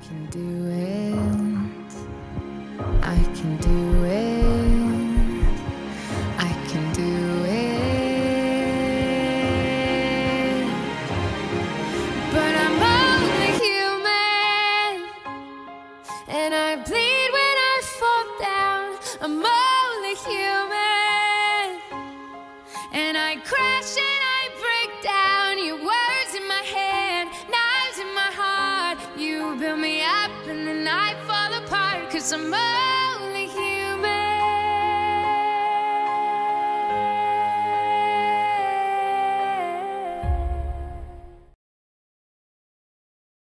can do it. I can do it. I can do it. But I'm only human, and I bleed when I fall down. I'm only human, and I crash and I break down. Your words in my head, knives in my heart. You build me up and then I fall apart, 'cause I'm